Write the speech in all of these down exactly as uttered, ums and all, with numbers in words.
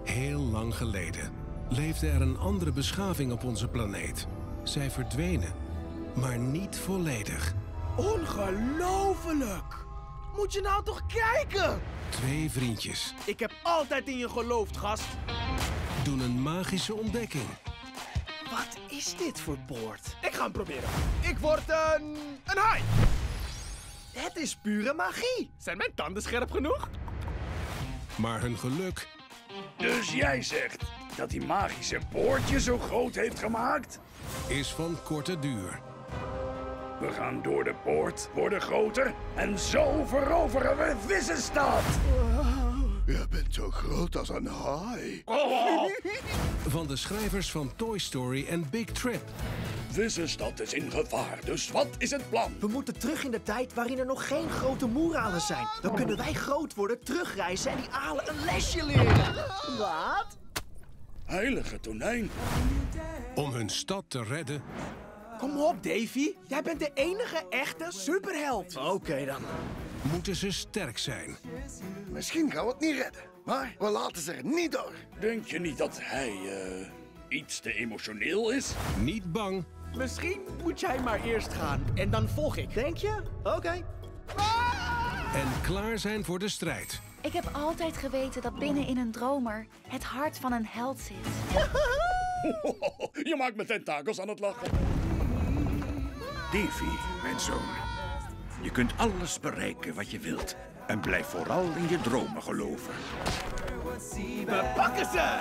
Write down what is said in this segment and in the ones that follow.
Heel lang geleden leefde er een andere beschaving op onze planeet. Zij verdwenen, maar niet volledig. Ongelooflijk! Moet je nou toch kijken? Twee vriendjes Ik heb altijd in je geloofd, gast. doen een magische ontdekking. Wat is dit voor boord? Ik ga hem proberen. Ik word een... een haai. Het is pure magie. Zijn mijn tanden scherp genoeg? Maar hun geluk Dus jij zegt dat die magische poort je zo groot heeft gemaakt? is van korte duur. We gaan door de poort, worden groter en zo veroveren we Vissenstad. Je bent zo groot als een haai. Oh, Van de schrijvers van Toy Story en Big Trip. Vissenstad is in gevaar, dus wat is het plan? We moeten terug in de tijd waarin er nog geen grote moeralen zijn. Dan kunnen wij groot worden, terugreizen en die alen een lesje leren. Wat? Heilige tonijn. Om hun stad te redden Kom op, Davy. Jij bent de enige echte superheld. Oké dan. moeten ze sterk zijn. Misschien gaan we het niet redden, maar we laten ze er niet door. Denk je niet dat hij eh, iets te emotioneel is? Niet bang, Misschien moet jij maar eerst gaan en dan volg ik. Denk je? Oké. en klaar zijn voor de strijd. Ik heb altijd geweten dat binnen in een dromer het hart van een held zit. Je maakt me tentakels aan het lachen. Davy, mijn zoon. Je kunt alles bereiken wat je wilt. En blijf vooral in je dromen geloven. We pakken ze!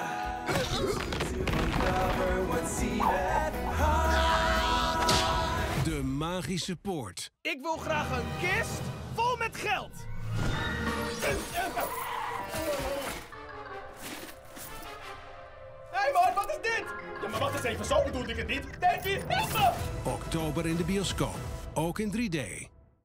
De magische poort. Ik wil graag een kist vol met geld. Hé hey man, wat is dit? Ja, maar wacht eens even, zo bedoelde ik het niet. Davy, help me! Oktober in de bioscoop. Ook in drie D.